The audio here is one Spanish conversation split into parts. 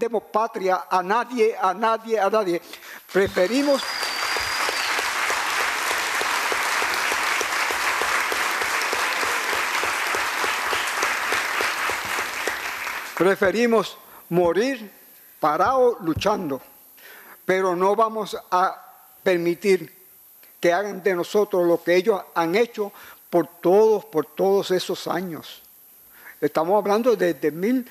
vendemos patria a nadie, a nadie, a nadie. Preferimos morir parados luchando, pero no vamos a permitir que hagan de nosotros lo que ellos han hecho por todos esos años. Estamos hablando desde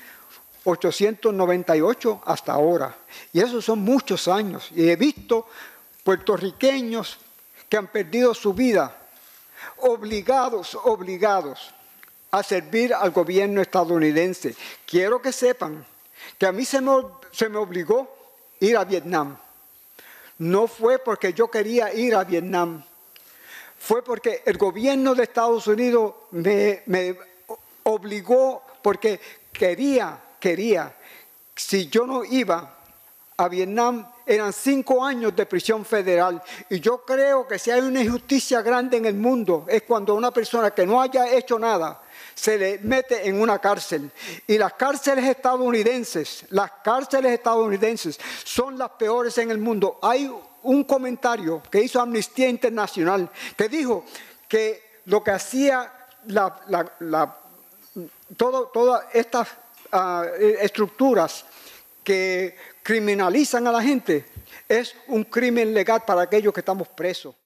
1898 hasta ahora. Y esos son muchos años. Y he visto puertorriqueños que han perdido su vida, obligados a servir al gobierno estadounidense. Quiero que sepan que a mí se me obligó a ir a Vietnam. No fue porque yo quería ir a Vietnam. Fue porque el gobierno de Estados Unidos me obligó porque quería. Si yo no iba a Vietnam, eran 5 años de prisión federal. Y yo creo que si hay una injusticia grande en el mundo, es cuando una persona que no haya hecho nada se le mete en una cárcel. Y las cárceles estadounidenses son las peores en el mundo. Hay un comentario que hizo Amnistía Internacional que dijo que lo que hacía todas estas estructuras que criminalizan a la gente es un crimen legal para aquellos que estamos presos.